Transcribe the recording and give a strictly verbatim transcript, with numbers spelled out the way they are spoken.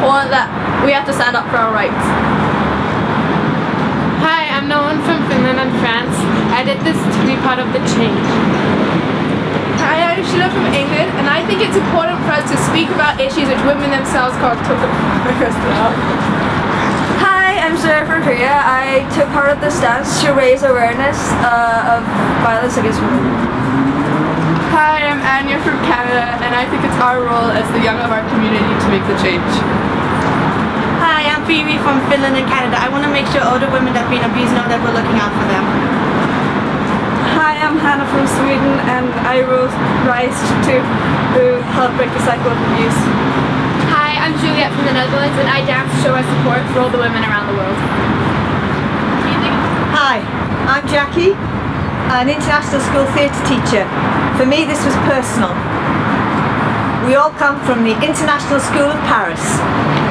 important that we have to stand up for our rights. Hi, I'm Nolan from Finland and France. I did this to be part of the change. Hi, I'm Sheila from England, and I think it's important for us to speak about issues which women themselves call Trocadero Park as well. Hi, I'm Sarah from Korea. I took part of this dance to raise awareness uh, of violence against women. Hi, I'm Anya from Canada, and I think it's our role as the young of our community to make the change. Hi, I'm Phoebe from Finland and Canada. I want to make sure older women that have been abused know that we're looking out for them. Hi, I'm Hannah from Sweden, and I will rise to help break the cycle of abuse. Hi, I'm Juliet from the Netherlands, and I dance to show our support for all the women around the world. Hi, I'm Jackie, an international school theatre teacher. For me this was personal. We all come from the International School of Paris.